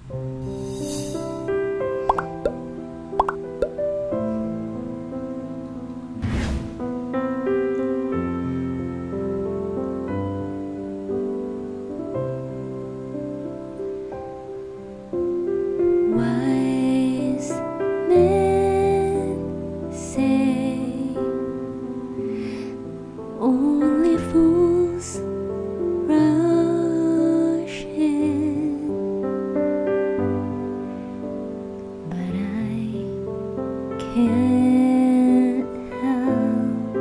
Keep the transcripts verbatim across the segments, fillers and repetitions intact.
Wise men say only fools rush in, but I can't help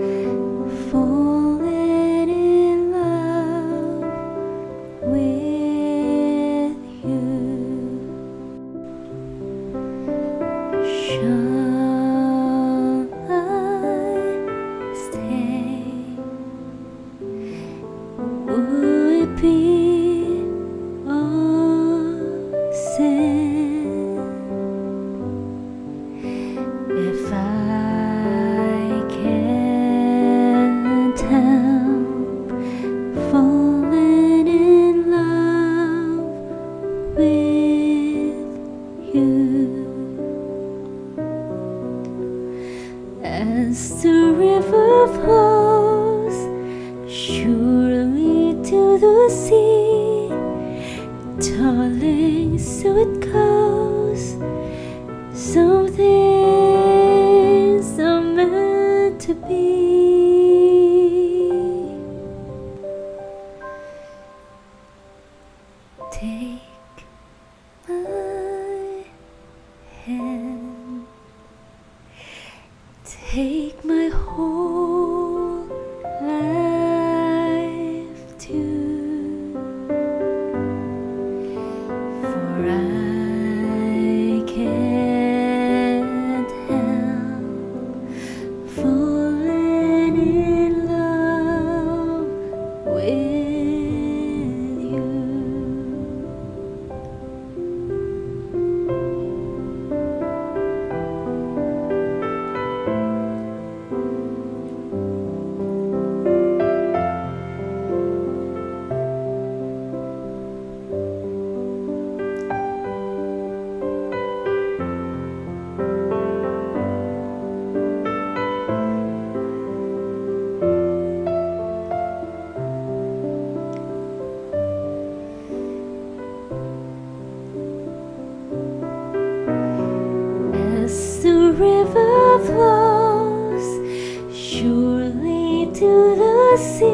falling in love with you. Shall I stay? Would it be a sin if I can't help falling in love with you? As the river flows surely to the sea, darling, so it goes. Some things are meant to be. Take my hand, take my whole life too, for I can't help falling in love with you. As the river flows surely to the sea,